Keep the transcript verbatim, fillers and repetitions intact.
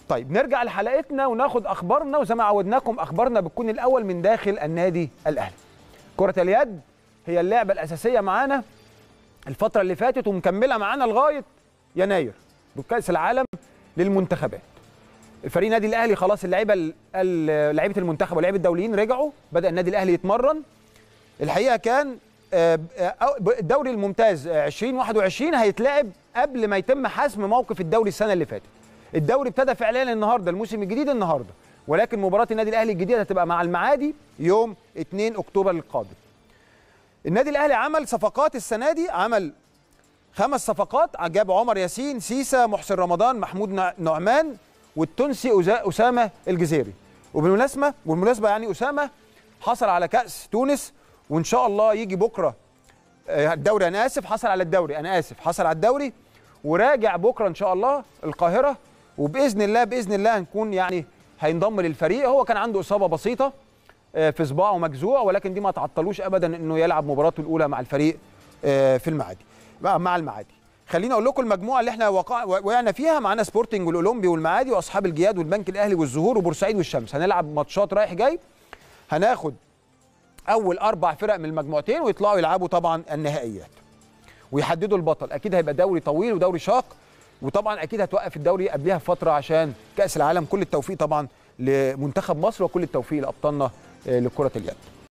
طيب نرجع لحلقتنا وناخد اخبارنا، وزي ما عودناكم اخبارنا بتكون الاول من داخل النادي الاهلي. كرة اليد هي اللعبة الاساسية معانا الفترة اللي فاتت ومكملة معانا لغاية يناير بكأس العالم للمنتخبات. الفريق النادي الاهلي خلاص اللعيبة لعيبة المنتخب ولاعيبة الدوليين رجعوا، بدأ النادي الاهلي يتمرن. الحقيقة كان الدوري الممتاز ألفين وواحد وعشرين هيتلعب قبل ما يتم حسم موقف الدوري السنة اللي فاتت. الدوري ابتدى فعليا النهارده، الموسم الجديد النهارده، ولكن مباراه النادي الاهلي الجديده هتبقى مع المعادي يوم اتنين اكتوبر القادم. النادي الاهلي عمل صفقات السنه دي، عمل خمس صفقات، جاب عمر ياسين، سيسا، محسن رمضان، محمود نعمان، والتونسي اسامه الجزيري. وبالمناسبه بالمناسبه يعني اسامه حصل على كاس تونس، وان شاء الله يجي بكره الدوري. انا اسف حصل على الدوري انا اسف حصل على الدوري وراجع بكره ان شاء الله القاهره، وباذن الله باذن الله هنكون يعني هينضم للفريق. هو كان عنده اصابه بسيطه في صباعه مجزوع، ولكن دي ما تعطلوش ابدا انه يلعب مباراته الاولى مع الفريق في المعادي مع المعادي. خليني اقول لكم المجموعه اللي احنا وقعنا فيها. معانا سبورتنج والاولمبي والمعادي واصحاب الجياد والبنك الاهلي والزهور وبورسعيد والشمس. هنلعب ماتشات رايح جاي، هناخد اول اربع فرق من المجموعتين ويطلعوا يلعبوا طبعا النهائيات ويحددوا البطل. اكيد هيبقى دوري طويل ودوري شاق، وطبعا اكيد هتوقف الدوري قبلها بفتره عشان كاس العالم. كل التوفيق طبعا لمنتخب مصر وكل التوفيق لابطالنا لكره اليد.